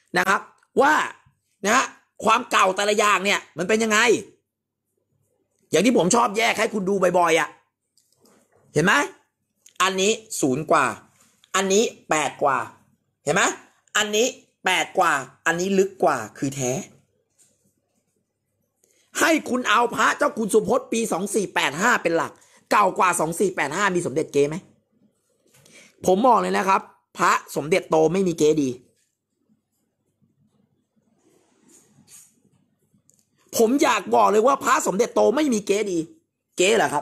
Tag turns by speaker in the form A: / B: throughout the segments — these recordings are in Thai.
A: นะครับว่านะความเก่าแต่ละอย่างเนี่ยมันเป็นยังไงอย่างที่ผมชอบแยกให้คุณดูบ่อยๆอ่ะเห็นไหมอันนี้0 กว่าอันนี้8 กว่าเห็นไหมอันนี้8 กว่าอันนี้ลึกกว่าคือแท้ให้คุณเอาพระเจ้าคุณสุพจน์ปี2485เป็นหลักเก่ากว่า2485มีสมเด็จเก๊ไหมผมบอกเลยนะครับพระสมเด็จโตไม่มีเก๊ดีผมอยากบอกเลยว่าพระสมเด็จโตไม่มีเก๊ดีเก๊เหรอครับ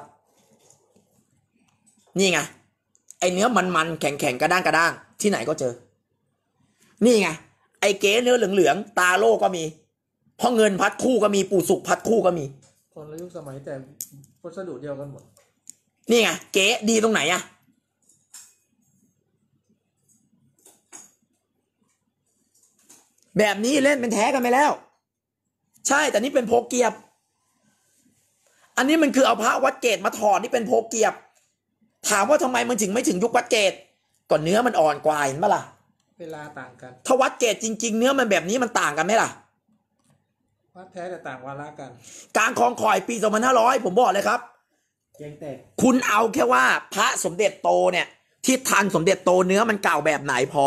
A: นี่ไงไอเนื้อมันๆแข็งๆกระด้างที่ไหนก็เจอนี่ไงไอเก๊เนื้อเหลืองๆตาโล่ก็มีพ่อเงินพัดคู่ก็มีปู่สุกพัดคู่ก็มี
B: คนละยุคสมัยแต่วัสดุเดียวกันหมด
A: นี่ไงเก๊ดีตรงไหนอะแบบนี้เล่นเป็นแท้กันไปแล้วใช่แต่นี่เป็นโพเกียบอันนี้มันคือเอาพระวัดเกตมาถอดนี่เป็นโพเกียบถามว่าทำไมมันถึงไม่ถึงยุควัดเกตก่อนเนื้อมันอ่อนกว่าเห็นปะล่ะ
B: เวลาต่างกัน
A: ถ้าวัดเกตจริงๆเนื้อมันแบบนี้มันต่างกันไหมล่ะ
B: วัดแท้แต่ต่างวาระกัน
A: กลางคลองคอยปี2500ผมบอกเลยครับ
B: ยังแตก
A: คุณเอาแค่ว่าพระสมเด็จโตเนี่ยที่ทันสมเด็จโตเนื้อมันเก่าแบบไหนพอ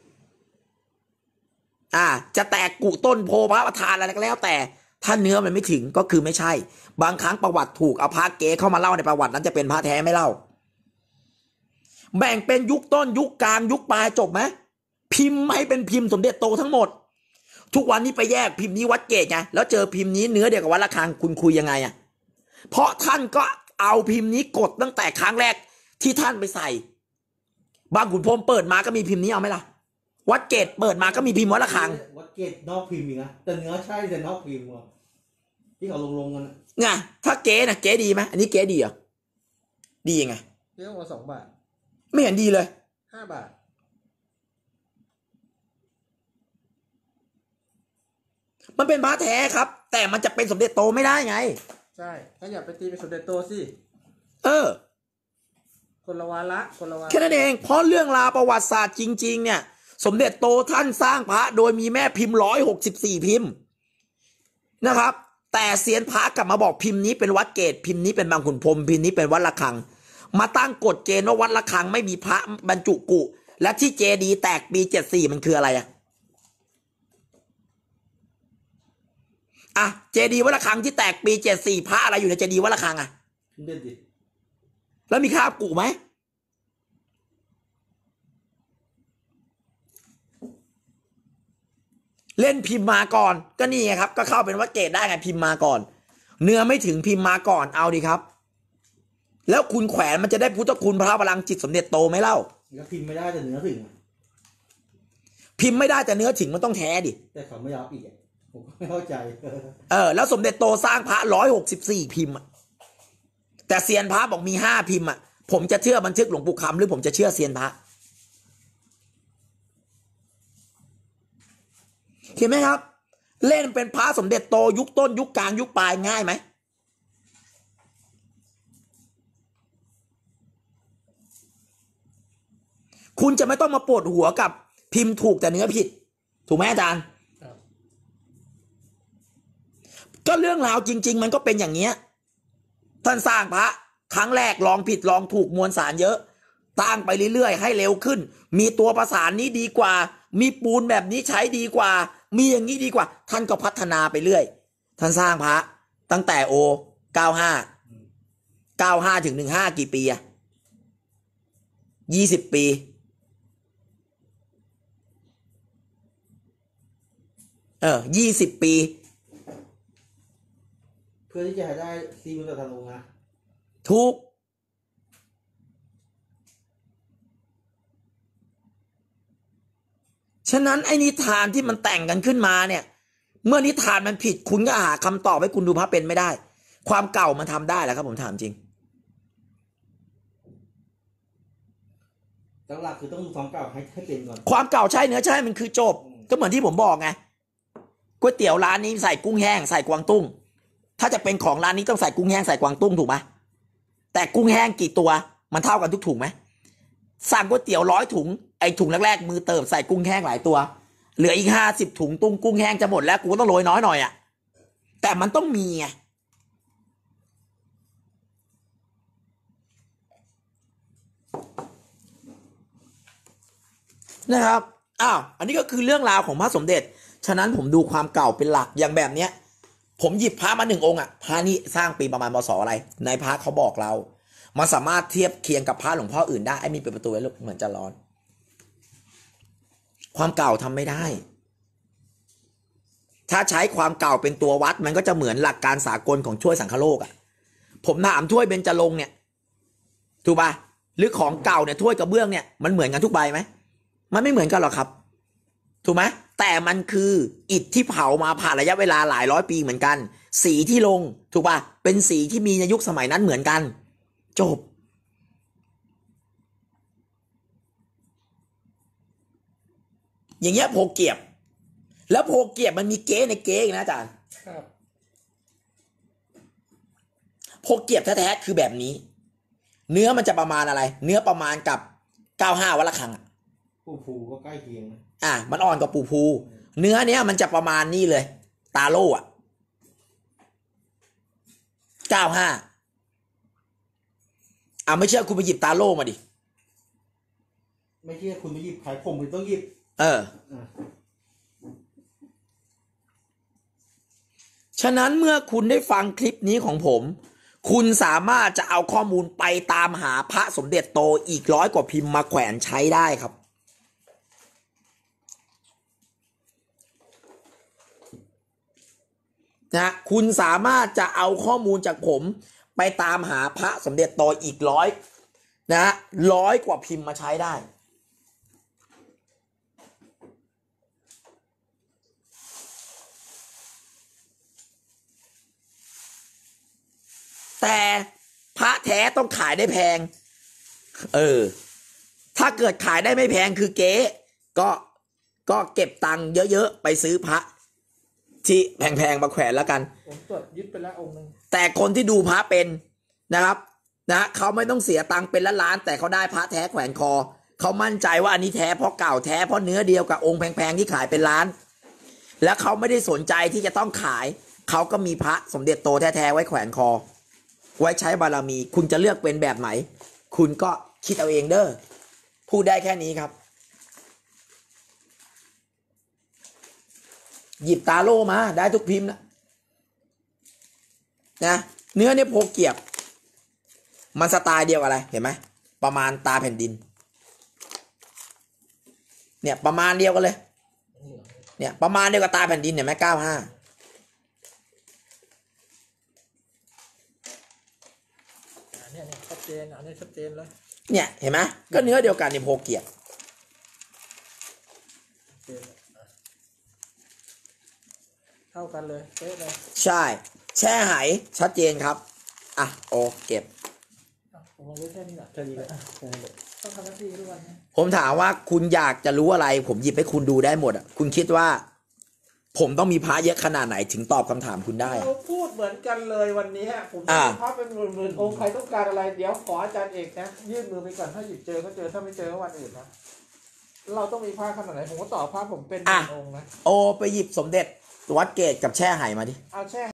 A: จะแตกกุต้นโพพระประธานอะไรก็แล้วแต่ถ้าเนื้อมันไม่ถึงก็คือไม่ใช่บางครั้งประวัติถูกเอาพระเก๋เข้ามาเล่าในประวัตินั้นจะเป็นพระแท้ไม่เล่าแบ่งเป็นยุคต้นยุคกลางยุคปลายจบไหมพิมพ์ให้เป็นพิมพ์สมเด็จโตทั้งหมดทุกวันนี้ไปแยกพิมพ์นี้วัดเกตไงแล้วเจอพิมพ์นี้เนื้อเดียวกับวัดระฆังคุณคุยยังไงเพราะท่านก็เอาพิมพ์นี้กดตั้งแต่ครั้งแรกที่ท่านไปใส่บางขุนพรหมเปิดมาก็มีพิมพ์นี้เอาไหมล่ะวัดเกตเปิดมาก็มีพิมพ์วัดระฆัง
B: วัดเกตนอกพิมพ์อีกนะแต่เนื้อใช่แต่นอกพิมพ์ที่เขาลงกัน
A: ไงถ้าเก๋นะเก๋ดีไหมอันนี้เก๋ดีเหรอดียังไง
B: เรียกว่า2 บาท
A: ไม่เห็นดีเลย
B: 5 บาท
A: มันเป็นพระแท้ครับแต่มันจะเป็นสมเด็จโตไม่ได้ไง
B: ใช่ถ้าอยากไปตีเป็นสมเด็จโตสิคนละวาระ
A: แค่นั้นเองเพราะเรื่องราวประวัติศาสตร์จริงๆเนี่ยสมเด็จโตท่านสร้างพระโดยมีแม่พิมพ์164พิมพ์นะครับแต่เซียนพระกลับมาบอกพิมพ์นี้เป็นวัดเกตพิมพ์นี้เป็นบางขุนพรหมพิมพ์นี้เป็นวัดระฆังมาตั้งกฎเกณฑ์ว่าวัดระฆังไม่มีพระบรรจุกุและที่เจดีย์แตกปี74มันคืออะไรเจดีย์วัดระฆังที่แตกปี74พระอะไรอยู่ในเจดีย์วัดระฆังแล้วมีคราบกุไหมเล่นพิมพ์มาก่อนก็นี่ไงครับก็เข้าเป็นวัดเกตได้ไงพิมพ์มาก่อนเนื้อไม่ถึงพิมพ์มาก่อนเอาดีครับแล้วคุณแขวนมันจะได้พุทธคุณพระพลังจิตสมเด็จโตไหมเล่า
B: แล้วพิมพ์ไม่ได้แต่เนื้อถึง
A: พิมพ์ไม่ได้แต่เนื้อถึงมันต้องแท้ดิ
B: แต่เขาไม่ยอมอีกผมไม่เข้าใจ
A: แล้วสมเด็จโตสร้างพระ164พิมพ์แต่เซียนพระบอกมี5พิมพ์ผมจะเชื่อบันทึกหลวงปู่คำหรือผมจะเชื่อเซียนพระเห็นไหมครับเล่นเป็นพระสมเด็จโตยุคต้นยุคกลางยุคปลายง่ายไหมคุณจะไม่ต้องมาปวดหัวกับพิมพ์ถูกแต่เนื้อผิดถูกไหมอาจารย์ก็เรื่องราวจริงๆมันก็เป็นอย่างเนี้ยท่านสร้างพระครั้งแรกลองผิดลองถูกมวลสารเยอะตั้งไปเรื่อยๆให้เร็วขึ้นมีตัวประสานนี้ดีกว่ามีปูนแบบนี้ใช้ดีกว่ามีอย่างนี้ดีกว่าท่านก็พัฒนาไปเรื่อยท่านสร้างพระตั้งแต่95ถึง15กี่ปี20 ปี20 ปี
B: เพื่อที่จะได้ซีบุญตะทะลงนะ
A: ถูกฉะนั้นไอ้นิทานที่มันแต่งกันขึ้นมาเนี่ยเมื่อนิทานมันผิดคุณก็หาคำตอบให้คุณดูพระเป็นไม่ได้ความเก่ามันทำได้แล้วครับผมถามจริง
B: หลักคือต้องดูความเก่าให้เป็นก่อน
A: ความเก่าใช่เนื้อใช่มันคือจบก็เหมือนที่ผมบอกไงก๋วยเตี๋ยวร้านนี้ใส่กุ้งแห้งใส่กวางตุ้งถ้าจะเป็นของร้านนี้ต้องใส่กุ้งแห้งใส่กวางตุ้งถูกไหมแต่กุ้งแห้งกี่ตัวมันเท่ากันทุกถุงไหมสั่งก๋วยเตี๋ยว100 ถุงไอ้ถุงแรกๆมือเติมใส่กุ้งแห้งหลายตัวเหลืออีก50 ถุงตุ้งกุ้งแห้งจะหมดแล้วกูต้องโรยน้อยหน่อยอ่ะแต่มันต้องมีไงนะครับอันนี้ก็คือเรื่องราวของพระสมเด็จฉะนั้นผมดูความเก่าเป็นหลักอย่างแบบเนี้ยผมหยิบพระมา1 องค์อ่ะพระนี้สร้างปีประมาณพศอะไรในพระเขาบอกเรามันสามารถเทียบเคียงกับพระหลวงพ่ออื่นได้ไอ้มีเปิดประตูไว้ลูกเหมือนจะร้อนความเก่าทำไม่ได้ถ้าใช้ความเก่าเป็นตัววัดมันก็จะเหมือนหลักการสากลของถ้วยสังฆโลกอ่ะผมถามถ้วยเบญจรงค์เนี่ยถูกป่ะหรือของเก่าเนี่ยถ้วยกระเบื้องเนี่ยมันเหมือนกันทุกใบไหมมันไม่เหมือนกันหรอกครับถูกไหมแต่มันคืออิฐที่เผามาผ่านระยะเวลาหลายร้อยปีเหมือนกันสีที่ลงถูกป่ะเป็นสีที่มีในยุคสมัยนั้นเหมือนกันจบอย่างเงี้ยโพเกียบแล้วโพเกียบมันมีเก๊ในเก๊อีกนะอาจารย์
B: ครับ
A: โพเกียบแท้ๆคือแบบนี้เนื้อมันจะประมาณอะไรเนื้อประมาณกับ95วัดระฆัง
B: ภูก็ใกล้เคียงนะ
A: มันอ่อนกว่าปูภูเนื้อเนี้ยมันจะประมาณนี้เลยตาโล่95ไม่เชื่อคุณไปหยิบตาโล่มาดิ
B: ไม่เชื่อคุณไปหยิบขายผมคุณต้องหยิบ
A: ฉะนั้นเมื่อคุณได้ฟังคลิปนี้ของผมคุณสามารถจะเอาข้อมูลไปตามหาพระสมเด็จโตอีก100 กว่าพิมพ์มาแขวนใช้ได้ครับนะคุณสามารถจะเอาข้อมูลจากผมไปตามหาพระสมเด็จโตอีก100 กว่าพิมพ์มาใช้ได้แต่พระแท้ต้องขายได้แพงถ้าเกิดขายได้ไม่แพงคือเก๊ก็เก็บตังค์เยอะๆไปซื้อพระที่แพงๆมาแขวนแล้วกัน
B: ผมตรวจยึดไปแล้วองค์นึง
A: แต่คนที่ดูพระเป็นนะครับเขาไม่ต้องเสียตังค์เป็นล้านๆแต่เขาได้พระแท้แขวนคอเขามั่นใจว่าอันนี้แท้เพราะเก่าแท้เพราะเนื้อเดียวกับองค์แพงๆที่ขายเป็นล้านแล้วเขาไม่ได้สนใจที่จะต้องขายเขาก็มีพระสมเด็จโตแท้ๆไว้แขวนคอไว้ใช้บารมีคุณจะเลือกเป็นแบบไหนคุณก็คิดเอาเองเด้อพูดได้แค่นี้ครับหยิบตาโล่มาได้ทุกพิมพ์นะเนื้อเนี่ยโพเกียบมันสไตล์เดียวอะไรเห็นไหมประมาณตาแผ่นดินเนี่ยประมาณเดียวกันเลยเนี่ยประมาณเดียวกับตาแผ่นดินเนี่ยไหม95
B: เนี่ยชัดเจนอันนี้ชัดเจนเลย
A: เนี่ยเห็นไหมก็เนื้อเดียวกันเนี่ยโพเกียบ
B: เท่ากันเลยเป๊ะเลย
A: ใช่แช่ไหชัดเจนครับโอเก็บ
B: ผมรู้แค่นี้แหละจะดีเลยต้องทำหน้าที่ทุกวันนะ
A: ผมถามว่าคุณอยากจะรู้อะไรผมหยิบให้คุณดูได้หมดคุณคิดว่าผมต้องมีพระเยอะขนาดไหนถึงตอบคำถามคุณได้
B: เราพูดเหมือนกันเลยวันนี้ผมมีพระเป็นหมื่นองค์ใครต้องการอะไรเดี๋ยวขออาจารย์เอกนะยื่นมือไปก่อนถ้าหยิบเจอก็เจอถ้าไม่เจอก็วันอื่นนะเราต้องมีพระขนาดไหนผมก็ตอบพระผมเป็นองค์นะ
A: ไปหยิบสมเด็จวัดเกตกับแช่ไหมาดิ
B: เอาแช่